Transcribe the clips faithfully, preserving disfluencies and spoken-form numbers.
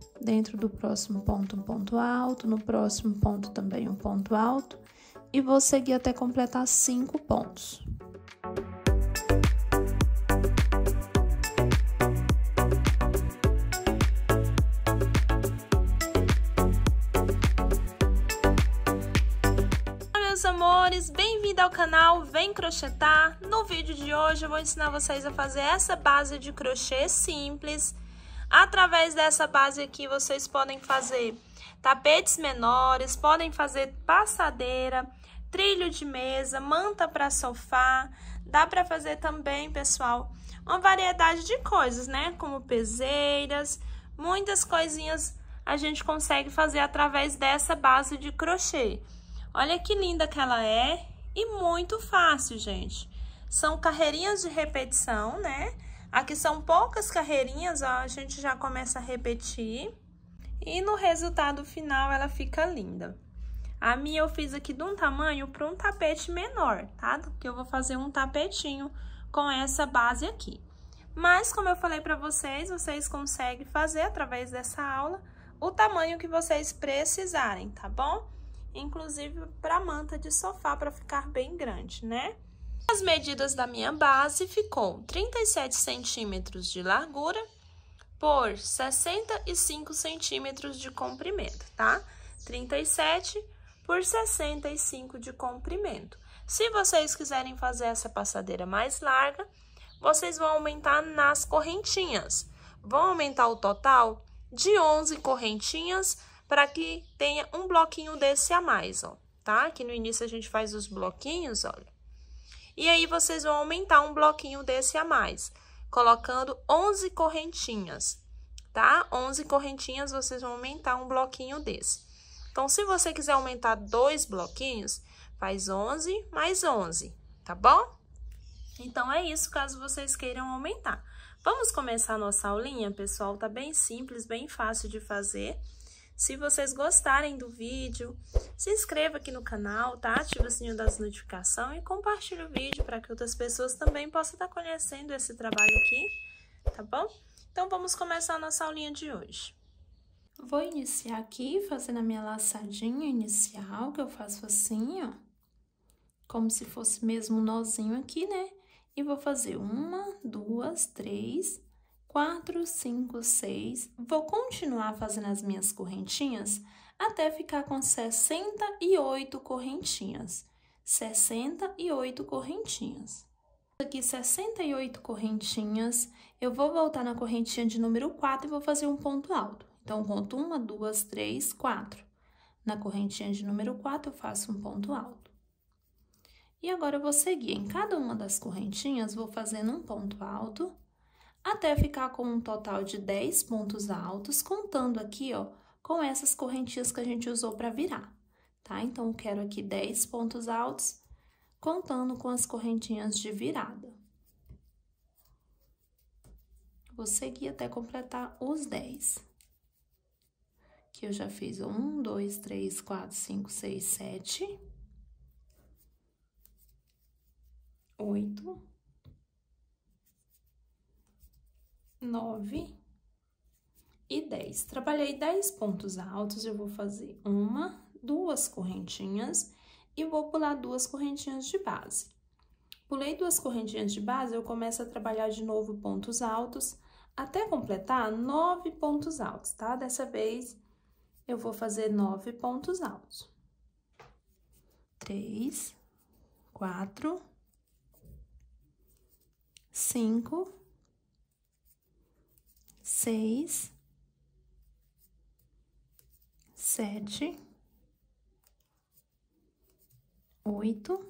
dentro do próximo ponto um ponto alto, no próximo ponto também um ponto alto, e vou seguir até completar cinco pontos. Meus amores, bem-vindo ao canal Vem Crochetar. No vídeo de hoje eu vou ensinar vocês a fazer essa base de crochê simples. Através dessa base aqui vocês podem fazer tapetes menores, podem fazer passadeira, trilho de mesa, manta para sofá. Dá para fazer também, pessoal, uma variedade de coisas, né? Como peseiras, muitas coisinhas a gente consegue fazer através dessa base de crochê. Olha que linda que ela é e muito fácil, gente. São carreirinhas de repetição, né? Aqui são poucas carreirinhas, ó, a gente já começa a repetir. E no resultado final ela fica linda. A minha eu fiz aqui de um tamanho para um tapete menor, tá? Que eu vou fazer um tapetinho com essa base aqui. Mas, como eu falei para vocês, vocês conseguem fazer através dessa aula o tamanho que vocês precisarem, tá bom? Inclusive para manta de sofá, para ficar bem grande, né? As medidas da minha base ficou trinta e sete centímetros de largura por sessenta e cinco centímetros de comprimento, tá? trinta e sete por sessenta e cinco de comprimento. Se vocês quiserem fazer essa passadeira mais larga, vocês vão aumentar nas correntinhas. Vão aumentar o total de onze correntinhas, para que tenha um bloquinho desse a mais, ó, tá? Aqui no início a gente faz os bloquinhos, olha. E aí, vocês vão aumentar um bloquinho desse a mais, colocando onze correntinhas, tá? onze correntinhas, vocês vão aumentar um bloquinho desse. Então, se você quiser aumentar dois bloquinhos, faz onze mais onze, tá bom? Então, é isso, caso vocês queiram aumentar. Vamos começar a nossa aulinha, pessoal? Tá bem simples, bem fácil de fazer. Se vocês gostarem do vídeo, se inscreva aqui no canal, tá? Ativa o sininho das notificações e compartilhe o vídeo para que outras pessoas também possam estar conhecendo esse trabalho aqui, tá bom? Então, vamos começar a nossa aulinha de hoje. Vou iniciar aqui fazendo a minha laçadinha inicial, que eu faço assim, ó. Como se fosse mesmo um nozinho aqui, né? E vou fazer uma, duas, três... quatro, cinco, seis, vou continuar fazendo as minhas correntinhas até ficar com sessenta e oito correntinhas. sessenta e oito correntinhas. Aqui, sessenta e oito correntinhas, eu vou voltar na correntinha de número quatro e vou fazer um ponto alto. Então, conto uma, duas, três, quatro. Na correntinha de número quatro, eu faço um ponto alto. E agora, eu vou seguir em cada uma das correntinhas, vou fazendo um ponto alto, até ficar com um total de dez pontos altos, contando aqui, ó, com essas correntinhas que a gente usou para virar, tá? Então, eu quero aqui dez pontos altos, contando com as correntinhas de virada. Vou seguir até completar os dez. Aqui eu já fiz um, dois, três, quatro, cinco, seis, sete, oito, nove e dez. Trabalhei dez pontos altos, eu vou fazer uma, duas correntinhas e vou pular duas correntinhas de base. Pulei duas correntinhas de base, eu começo a trabalhar de novo pontos altos, até completar nove pontos altos, tá? Dessa vez, eu vou fazer nove pontos altos. Três, quatro, cinco, seis, sete, oito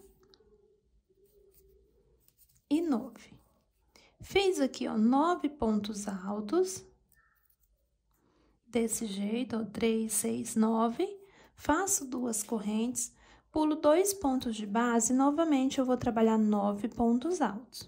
e nove. Fiz aqui, ó, nove pontos altos, desse jeito, ó, três, seis, nove, faço duas correntes, pulo dois pontos de base, e novamente eu vou trabalhar nove pontos altos.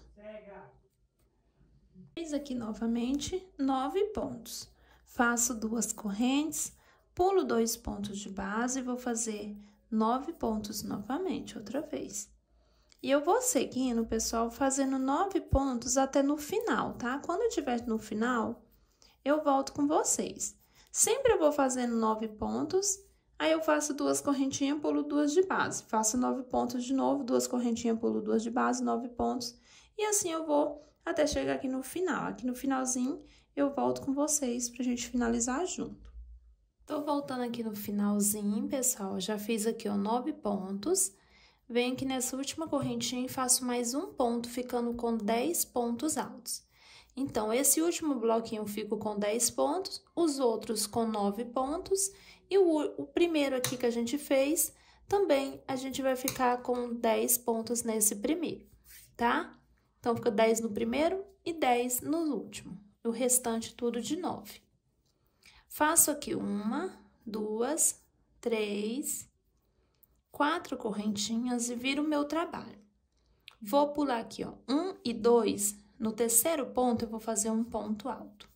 Fiz aqui novamente nove pontos, faço duas correntes, pulo dois pontos de base e vou fazer nove pontos novamente, outra vez. E eu vou seguindo, pessoal, fazendo nove pontos até no final, tá? Quando eu estiver no final, eu volto com vocês. Sempre eu vou fazendo nove pontos, aí eu faço duas correntinhas, pulo duas de base. Faço nove pontos de novo, duas correntinhas, pulo duas de base, nove pontos. E assim eu vou até chegar aqui no final. Aqui no finalzinho, eu volto com vocês pra gente finalizar junto. Tô voltando aqui no finalzinho, pessoal. Já fiz aqui, ó, nove pontos. Venho aqui nessa última correntinha e faço mais um ponto, ficando com dez pontos altos. Então, esse último bloquinho eu fico com dez pontos, os outros com nove pontos, e o, o primeiro aqui que a gente fez, também a gente vai ficar com dez pontos nesse primeiro, tá? Então, fica dez no primeiro e dez no último, o restante tudo de nove. Faço aqui uma, duas, três... quatro correntinhas e viro o meu trabalho. Vou pular aqui, ó, um e dois. No terceiro ponto, eu vou fazer um ponto alto.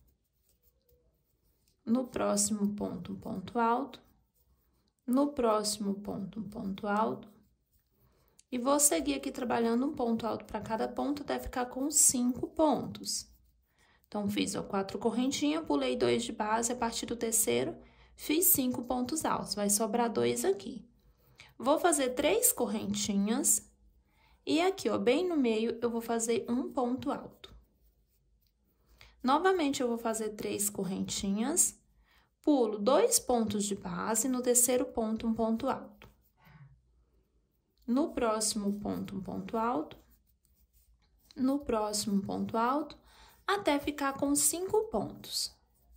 No próximo ponto, um ponto alto. No próximo ponto, um ponto alto. E vou seguir aqui trabalhando um ponto alto para cada ponto até ficar com cinco pontos. Então, fiz, ó, quatro correntinhas, pulei dois de base, a partir do terceiro, fiz cinco pontos altos. Vai sobrar dois aqui. Vou fazer três correntinhas e aqui, ó, bem no meio, eu vou fazer um ponto alto. Novamente, eu vou fazer três correntinhas, pulo dois pontos de base, no terceiro ponto, um ponto alto. No próximo ponto, um ponto alto. No próximo ponto alto, até ficar com cinco pontos.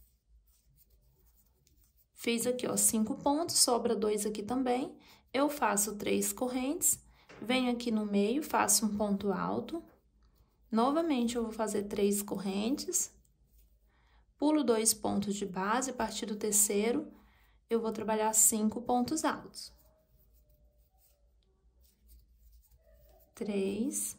Fiz aqui, ó, cinco pontos, sobra dois aqui também. Eu faço três correntes, venho aqui no meio, faço um ponto alto. Novamente, eu vou fazer três correntes. Pulo dois pontos de base, a partir do terceiro, eu vou trabalhar cinco pontos altos. Três,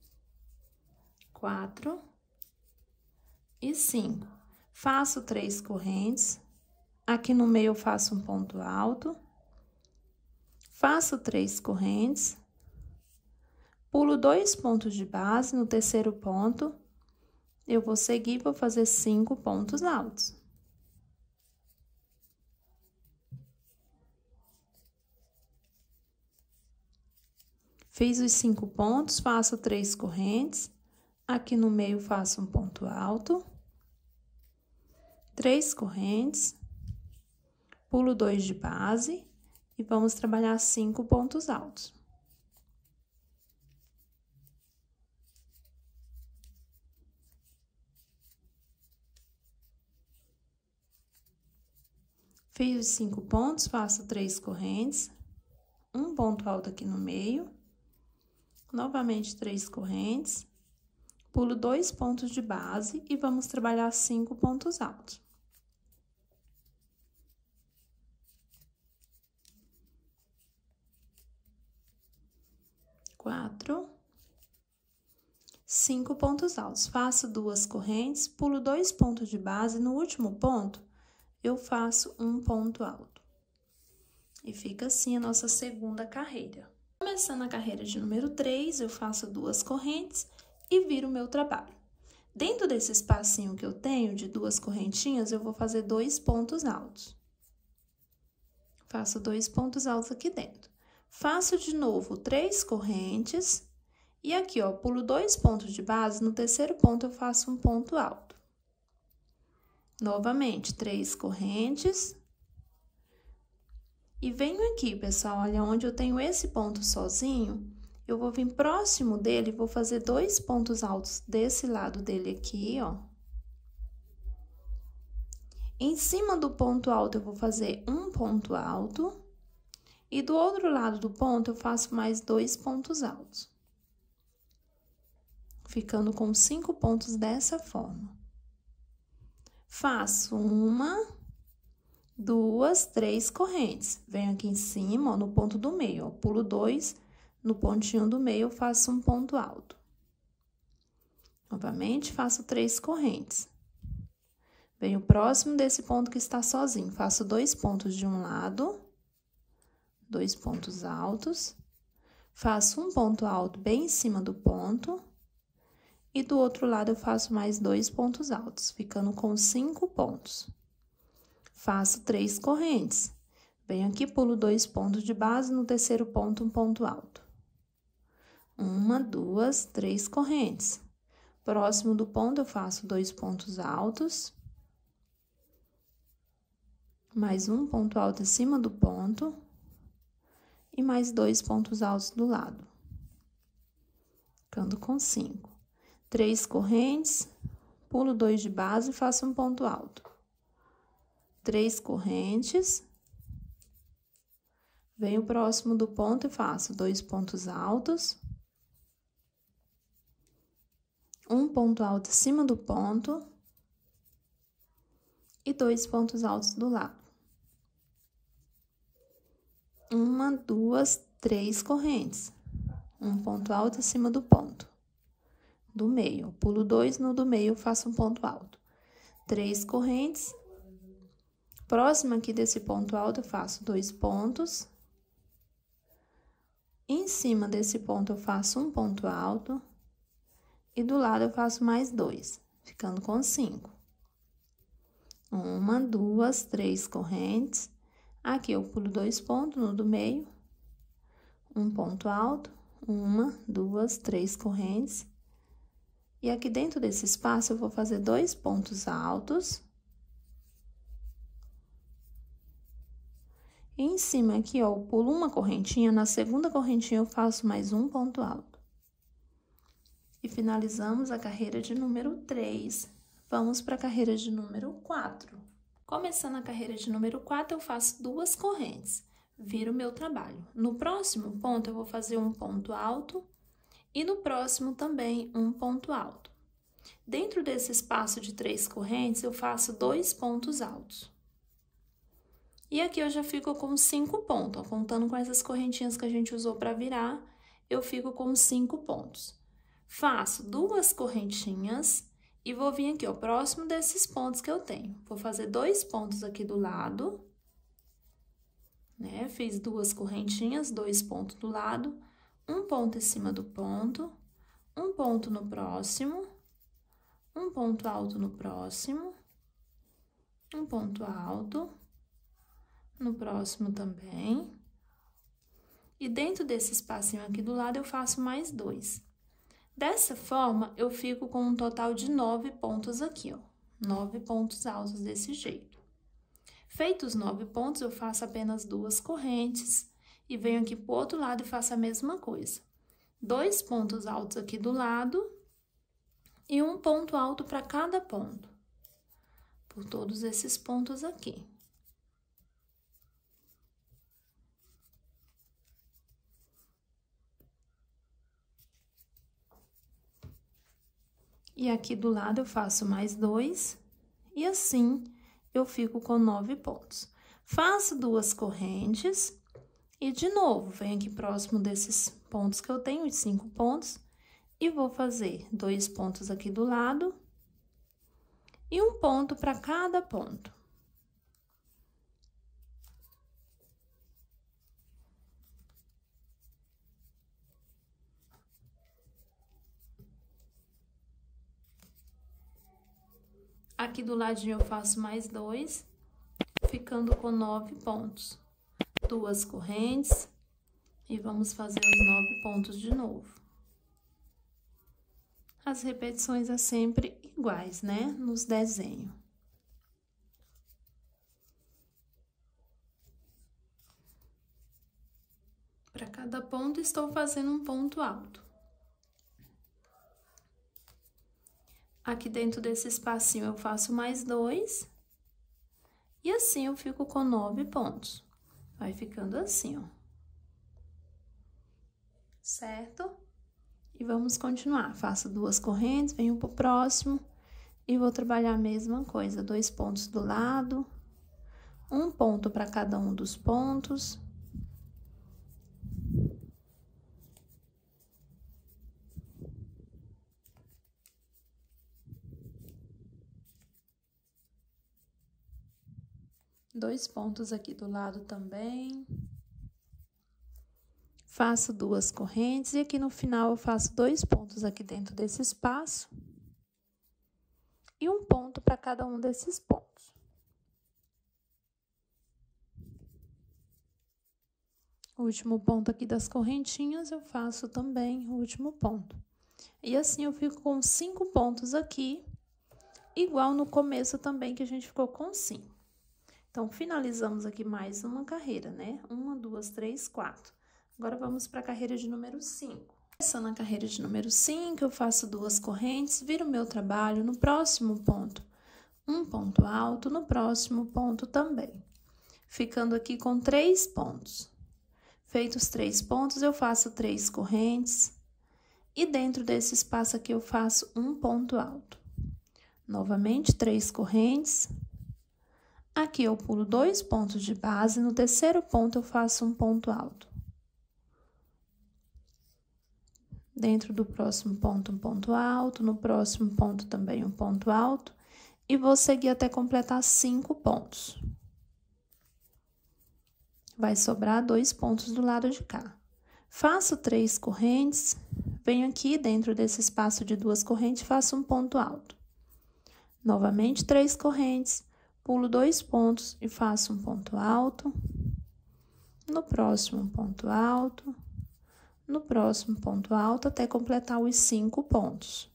quatro e cinco. Faço três correntes. Aqui no meio, eu faço um ponto alto. Faço três correntes, pulo dois pontos de base, no terceiro ponto, eu vou seguir, vou fazer cinco pontos altos. Fiz os cinco pontos, faço três correntes, aqui no meio faço um ponto alto, três correntes, pulo dois de base. E vamos trabalhar cinco pontos altos. Fiz os cinco pontos, faço três correntes, um ponto alto aqui no meio, novamente três correntes, pulo dois pontos de base e vamos trabalhar cinco pontos altos. Quatro, cinco pontos altos. Faço duas correntes, pulo dois pontos de base, no último ponto, eu faço um ponto alto. E fica assim a nossa segunda carreira. Começando a carreira de número três, eu faço duas correntes e viro o meu trabalho. Dentro desse espacinho que eu tenho de duas correntinhas, eu vou fazer dois pontos altos. Faço dois pontos altos aqui dentro. Faço de novo três correntes e aqui, ó, pulo dois pontos de base, no terceiro ponto eu faço um ponto alto. Novamente, três correntes. E venho aqui, pessoal, olha, onde eu tenho esse ponto sozinho, eu vou vir próximo dele e vou fazer dois pontos altos desse lado dele aqui, ó. Em cima do ponto alto, eu vou fazer um ponto alto. E do outro lado do ponto, eu faço mais dois pontos altos. Ficando com cinco pontos dessa forma. Faço uma, duas, três correntes. Venho aqui em cima, ó, no ponto do meio, ó, pulo dois, no pontinho do meio, eu faço um ponto alto. Novamente, faço três correntes. Venho próximo desse ponto que está sozinho, faço dois pontos de um lado, dois pontos altos, faço um ponto alto bem em cima do ponto, e do outro lado eu faço mais dois pontos altos, ficando com cinco pontos. faço três correntes. Venho aqui, pulo dois pontos de base, no terceiro ponto, um ponto alto. Uma, duas, três correntes. Próximo do ponto, eu faço dois pontos altos. Mais um ponto alto acima do ponto. E mais dois pontos altos do lado. Ficando com cinco. Três correntes, pulo dois de base e faço um ponto alto. Três correntes. Venho próximo do ponto e faço dois pontos altos. Um ponto alto acima do ponto. E dois pontos altos do lado. Uma, duas, três correntes. Um ponto alto acima do ponto. Do meio. Pulo dois, no do meio, faço um ponto alto. Três correntes. Próximo aqui desse ponto alto, eu faço dois pontos. Em cima desse ponto, eu faço um ponto alto. E do lado, eu faço mais dois, ficando com cinco. Uma, duas, três correntes. Aqui, eu pulo dois pontos no do meio. Um ponto alto. Uma, duas, três correntes. E aqui dentro desse espaço, eu vou fazer dois pontos altos. E em cima aqui, ó, eu pulo uma correntinha, na segunda correntinha eu faço mais um ponto alto. E finalizamos a carreira de número três. Vamos para a carreira de número quatro. Começando a carreira de número quatro, eu faço duas correntes. Viro o meu trabalho. No próximo ponto, eu vou fazer um ponto alto. E no próximo também um ponto alto. Dentro desse espaço de três correntes, eu faço dois pontos altos. E aqui eu já fico com cinco pontos, ó, contando com essas correntinhas que a gente usou para virar, eu fico com cinco pontos. Faço duas correntinhas e vou vir aqui, ó, próximo desses pontos que eu tenho. Vou fazer dois pontos aqui do lado, né? Fiz duas correntinhas, dois pontos do lado, um ponto em cima do ponto, um ponto no próximo, um ponto alto no próximo, um ponto alto. No próximo também. E dentro desse espacinho aqui do lado, eu faço mais dois. Dessa forma, eu fico com um total de nove pontos aqui, ó. Nove pontos altos desse jeito. Feitos nove pontos, eu faço apenas duas correntes. E venho aqui pro outro lado e faço a mesma coisa. Dois pontos altos aqui do lado. E um ponto alto para cada ponto. Por todos esses pontos aqui. E aqui do lado eu faço mais dois, e assim eu fico com nove pontos. Faço duas correntes, e de novo, venho aqui próximo desses pontos que eu tenho, os cinco pontos, e vou fazer dois pontos aqui do lado, e um ponto para cada ponto. Aqui do ladinho eu faço mais dois, ficando com nove pontos. Duas correntes e vamos fazer os nove pontos de novo. As repetições é sempre iguais, né? Nos desenhos. Para cada ponto, estou fazendo um ponto alto. Aqui dentro desse espacinho, eu faço mais dois. E assim, eu fico com nove pontos. Vai ficando assim, ó. Certo? E vamos continuar. Faço duas correntes, venho pro próximo. E vou trabalhar a mesma coisa. Dois pontos do lado. Um ponto para cada um dos pontos. Dois pontos aqui do lado também. Faço duas correntes e aqui no final eu faço dois pontos aqui dentro desse espaço. E um ponto para cada um desses pontos. o último ponto aqui das correntinhas, eu faço também o último ponto. E assim, eu fico com cinco pontos aqui, igual no começo também, que a gente ficou com cinco. Então, finalizamos aqui mais uma carreira, né? Uma, duas, três, quatro. Agora, vamos para a carreira de número cinco. Começando a carreira de número cinco, eu faço duas correntes, viro o meu trabalho no próximo ponto, um ponto alto, no próximo ponto também. Ficando aqui com três pontos. Feitos três pontos, eu faço três correntes. E dentro desse espaço aqui, eu faço um ponto alto. Novamente, três correntes. Aqui, eu pulo dois pontos de base. No terceiro ponto, eu faço um ponto alto. Dentro do próximo ponto, um ponto alto. No próximo ponto, também um ponto alto. E vou seguir até completar cinco pontos. Vai sobrar dois pontos do lado de cá. Faço três correntes, venho aqui dentro desse espaço de duas correntes, faço um ponto alto. Novamente, três correntes, pulo dois pontos e faço um ponto alto. No próximo, um ponto alto. No próximo, ponto alto, até completar os cinco pontos.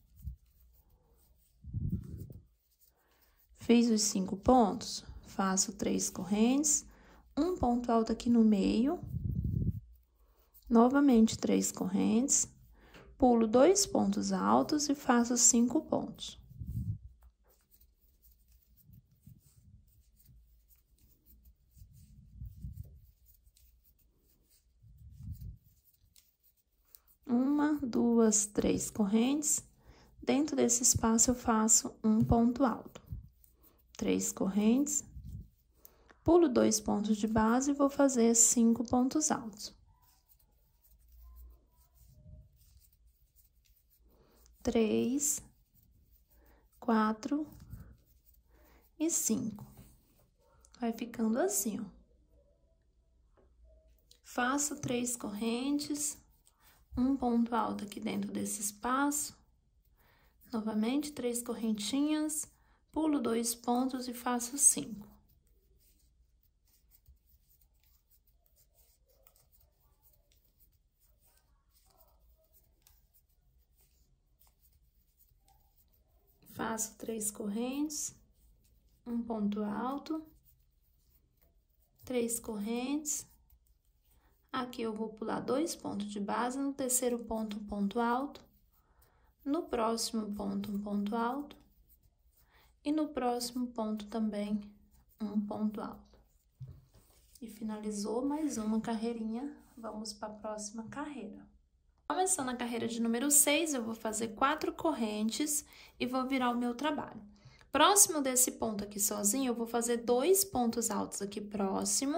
Fiz os cinco pontos, faço três correntes, um ponto alto aqui no meio, novamente três correntes, pulo dois pontos altos e faço cinco pontos. Uma, duas, três correntes, dentro desse espaço eu faço um ponto alto, três correntes, pulo dois pontos de base e vou fazer cinco pontos altos. Três, quatro e cinco. Vai ficando assim, ó. Faço três correntes, um ponto alto aqui dentro desse espaço. Novamente, três correntinhas, pulo dois pontos e faço cinco. Faço três correntes, um ponto alto, três correntes. Aqui eu vou pular dois pontos de base, no terceiro ponto, um ponto alto. No próximo ponto, um ponto alto. E no próximo ponto também, um ponto alto. E finalizou mais uma carreirinha, vamos para a próxima carreira. Começando a carreira de número seis, eu vou fazer quatro correntes e vou virar o meu trabalho. Próximo desse ponto aqui sozinho, eu vou fazer dois pontos altos aqui próximo.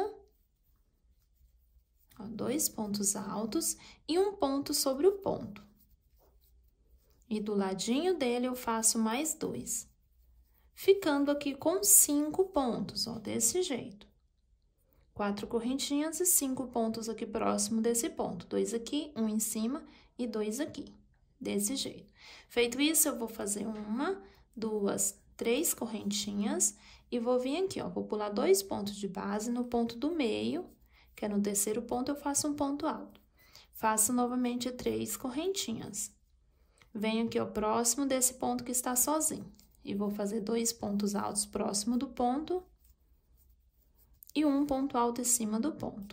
Ó, dois pontos altos e um ponto sobre o ponto. E do ladinho dele eu faço mais dois. Ficando aqui com cinco pontos, ó, desse jeito. Quatro correntinhas e cinco pontos aqui próximo desse ponto. Dois aqui, um em cima e dois aqui, desse jeito. Feito isso, eu vou fazer uma, duas, três correntinhas e vou vir aqui, ó, vou pular dois pontos de base no ponto do meio, que é no terceiro ponto, eu faço um ponto alto. Faço novamente três correntinhas. Venho aqui, ó, próximo desse ponto que está sozinho. E vou fazer dois pontos altos próximo do ponto e um ponto alto em cima do ponto.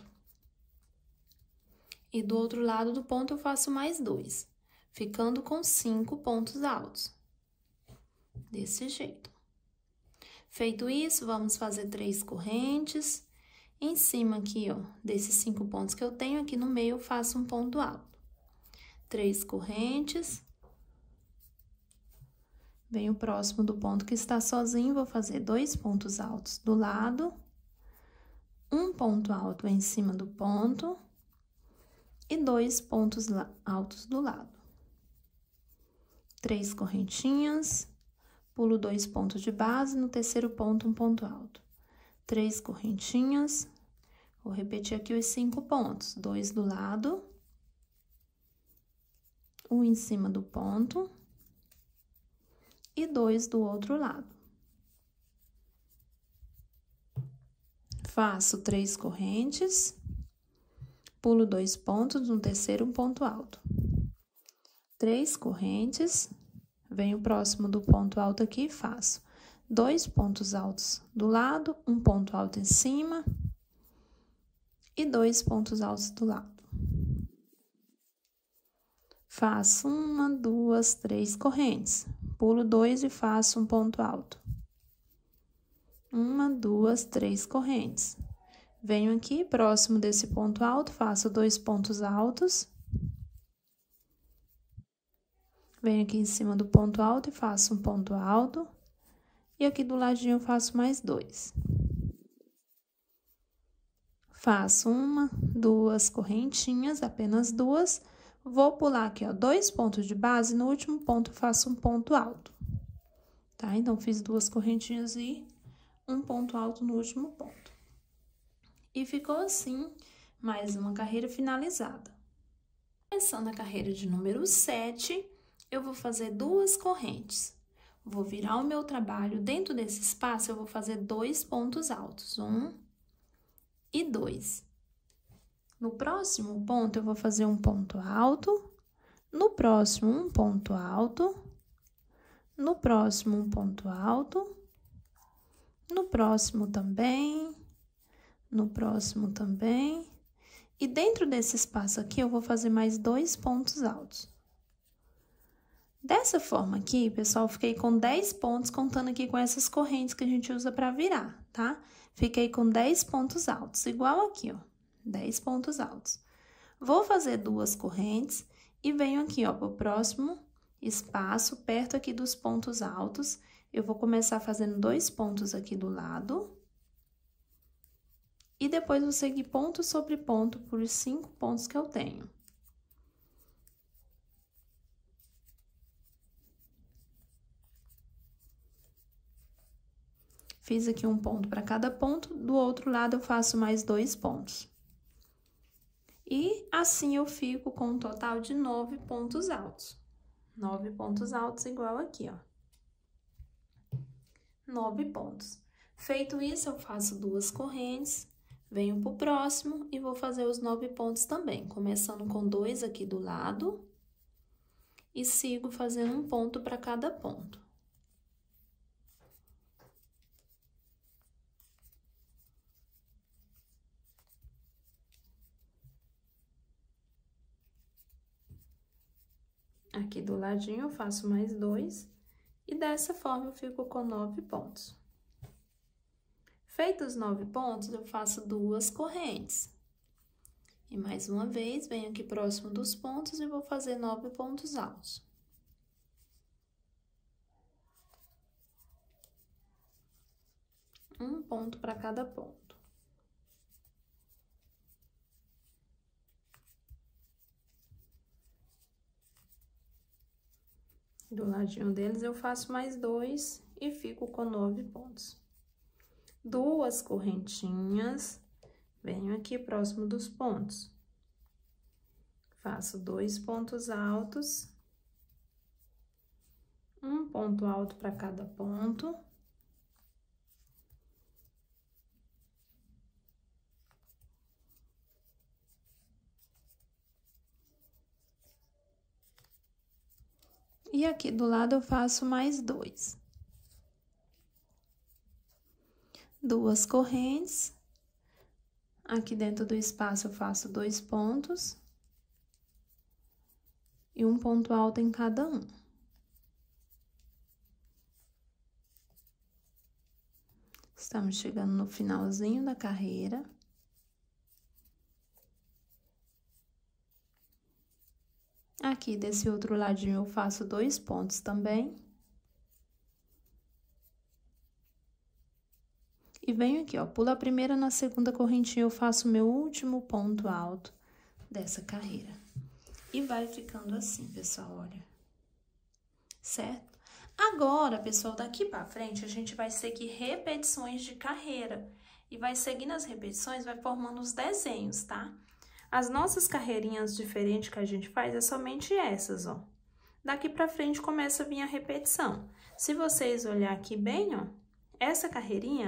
E do outro lado do ponto eu faço mais dois, ficando com cinco pontos altos. Desse jeito. Feito isso, vamos fazer três correntes. Em cima aqui, ó, desses cinco pontos que eu tenho, aqui no meio eu faço um ponto alto. Três correntes. Venho próximo do ponto que está sozinho, vou fazer dois pontos altos do lado. Um ponto alto em cima do ponto e dois pontos altos do lado. Três correntinhas, pulo dois pontos de base, no terceiro ponto, um ponto alto. Três correntinhas, vou repetir aqui os cinco pontos, dois do lado, um em cima do ponto e dois do outro lado. Faço três correntes, pulo dois pontos, no terceiro um ponto alto. Três correntes, venho próximo do ponto alto aqui e faço dois pontos altos do lado, um ponto alto em cima e dois pontos altos do lado. Faço uma, duas, três correntes, pulo dois e faço um ponto alto. Uma, duas, três correntes. Venho aqui, próximo desse ponto alto, faço dois pontos altos. Venho aqui em cima do ponto alto e faço um ponto alto. E aqui do ladinho eu faço mais dois. Faço uma, duas correntinhas, apenas duas. Vou pular aqui, ó, dois pontos de base, no último ponto eu faço um ponto alto. Tá? Então, fiz duas correntinhas e um ponto alto no último ponto. E ficou assim, mais uma carreira finalizada. Começando a carreira de número sete, eu vou fazer duas correntes. Vou virar o meu trabalho, dentro desse espaço eu vou fazer dois pontos altos, um e dois. No próximo ponto, eu vou fazer um ponto alto, no próximo um ponto alto, no próximo um ponto alto, no próximo também, no próximo também, e dentro desse espaço aqui, eu vou fazer mais dois pontos altos. Dessa forma aqui, pessoal, fiquei com dez pontos, contando aqui com essas correntes que a gente usa para virar, tá? Fiquei com dez pontos altos, igual aqui, ó, dez pontos altos. Vou fazer duas correntes e venho aqui, ó, pro próximo espaço, perto aqui dos pontos altos. Eu vou começar fazendo dois pontos aqui do lado. E depois vou seguir ponto sobre ponto por os cinco pontos que eu tenho. Fiz aqui um ponto para cada ponto, do outro lado eu faço mais dois pontos. E assim eu fico com um total de nove pontos altos. Nove pontos altos igual aqui, ó. Nove pontos. Feito isso, eu faço duas correntes, venho pro próximo e vou fazer os nove pontos também, começando com dois aqui do lado e sigo fazendo um ponto para cada ponto. Aqui do ladinho eu faço mais dois, e dessa forma eu fico com nove pontos. Feitos os nove pontos, eu faço duas correntes. E mais uma vez, venho aqui próximo dos pontos e vou fazer nove pontos altos. Um ponto para cada ponto. Do ladinho deles, eu faço mais dois e fico com nove pontos. Duas correntinhas, venho aqui próximo dos pontos. Faço dois pontos altos. Um ponto alto para cada ponto. E aqui do lado eu faço mais dois. Duas correntes. Aqui dentro do espaço eu faço dois pontos. E um ponto alto em cada um. Estamos chegando no finalzinho da carreira. Aqui, desse outro ladinho, eu faço dois pontos também. E venho aqui, ó, pulo a primeira, na segunda correntinha eu faço o meu último ponto alto dessa carreira. E vai ficando assim, pessoal, olha. Certo? Agora, pessoal, daqui pra frente, a gente vai seguir repetições de carreira. E vai seguindo as repetições, vai formando os desenhos, tá? As nossas carreirinhas diferentes que a gente faz é somente essas, ó. Daqui pra frente começa a vir a repetição. Se vocês olharem aqui bem, ó, essa carreirinha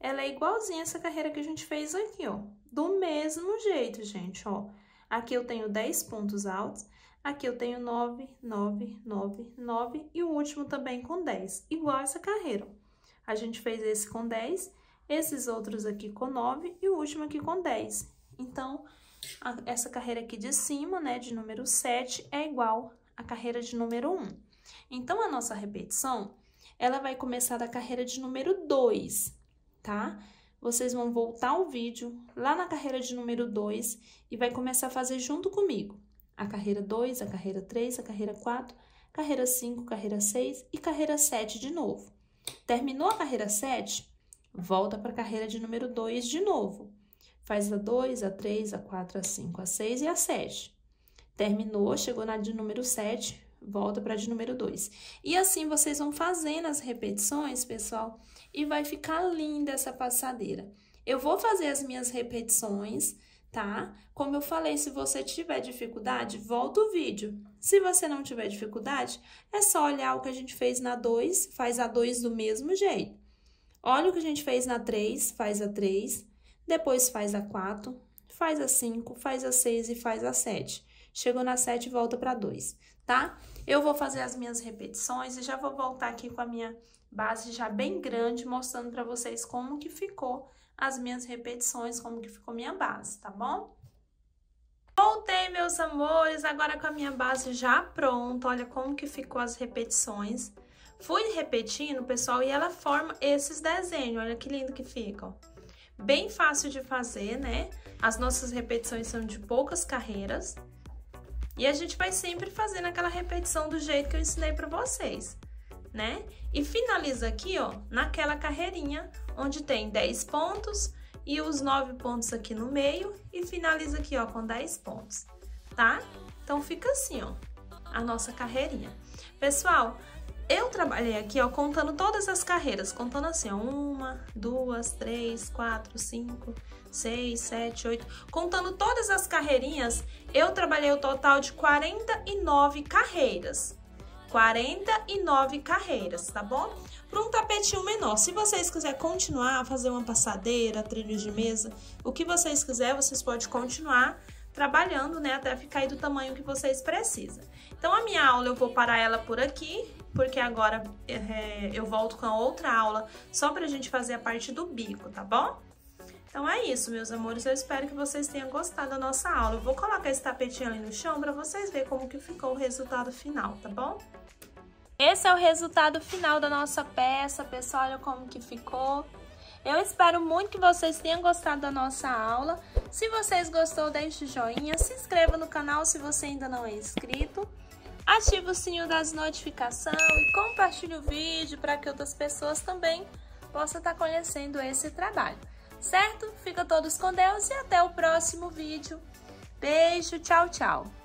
ela é igualzinha essa carreira que a gente fez aqui, ó. Do mesmo jeito, gente, ó. Aqui eu tenho dez pontos altos, aqui eu tenho nove, nove, nove, nove e o último também com dez, igual essa carreira. A gente fez esse com dez, esses outros aqui com nove e o último aqui com dez. Então, a, essa carreira aqui de cima, né, de número sete, é igual à carreira de número um. Então, a nossa repetição, ela vai começar da carreira de número dois, tá? Vocês vão voltar o vídeo lá na carreira de número dois e vai começar a fazer junto comigo. A carreira dois, a carreira três, a carreira quatro, carreira cinco, carreira seis e carreira sete de novo. Terminou a carreira sete, volta para a carreira de número dois de novo. Faz a dois, a três, a quatro, a cinco, a seis e a sete. Terminou, chegou na de número sete, volta para a de número dois. E assim vocês vão fazendo as repetições, pessoal, e vai ficar linda essa passadeira. Eu vou fazer as minhas repetições, tá? Como eu falei, se você tiver dificuldade, volta o vídeo. Se você não tiver dificuldade, é só olhar o que a gente fez na dois, faz a dois do mesmo jeito. Olha o que a gente fez na três, faz a três, depois faz a quatro, faz a cinco, faz a seis e faz a sete. Chegou na sete, volta para dois, tá? Eu vou fazer as minhas repetições e já vou voltar aqui com a minha base já bem grande, mostrando para vocês como que ficou as minhas repetições, como que ficou minha base, tá bom? Voltei, meus amores, agora com a minha base já pronta, olha como que ficou as repetições. Fui repetindo, pessoal, e ela forma esses desenhos, olha que lindo que fica, ó. Bem fácil de fazer, né? As nossas repetições são de poucas carreiras. E a gente vai sempre fazendo aquela repetição do jeito que eu ensinei pra vocês, né? E finaliza aqui, ó, naquela carreirinha, onde tem dez pontos e os nove pontos aqui no meio. E finaliza aqui, ó, com dez pontos, tá? Então, fica assim, ó, a nossa carreirinha. Pessoal, eu trabalhei aqui, ó, contando todas as carreiras, contando assim, ó, uma, duas, três, quatro, cinco, seis, sete, oito, contando todas as carreirinhas, eu trabalhei o total de quarenta e nove carreiras, quarenta e nove carreiras, tá bom? Para um tapetinho menor, se vocês quiserem continuar a fazer uma passadeira, trilho de mesa, o que vocês quiserem, vocês podem continuar trabalhando, né, até ficar aí do tamanho que vocês precisam. Então, a minha aula eu vou parar ela por aqui, porque agora é, eu volto com a outra aula só pra gente fazer a parte do bico, tá bom? Então, é isso, meus amores. Eu espero que vocês tenham gostado da nossa aula. Eu vou colocar esse tapetinho ali no chão pra vocês verem como que ficou o resultado final, tá bom? Esse é o resultado final da nossa peça, pessoal. Olha como que ficou. Eu espero muito que vocês tenham gostado da nossa aula. Se vocês gostou, deixe o joinha, se inscreva no canal se você ainda não é inscrito. Ative o sininho das notificações e compartilhe o vídeo para que outras pessoas também possam estar conhecendo esse trabalho, certo? Fica todos com Deus e até o próximo vídeo. Beijo, tchau, tchau!